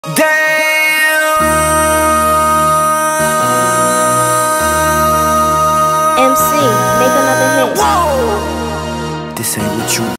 Damn. MC, make another hit. Whoa. This ain't what you